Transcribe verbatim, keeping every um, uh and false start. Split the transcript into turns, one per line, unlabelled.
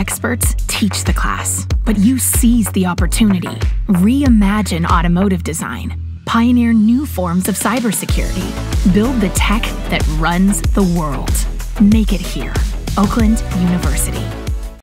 experts teach the class, but you seize the opportunity. Reimagine automotive design. Pioneer new forms of cybersecurity. Build the tech that runs the world. Make it here. Oakland University.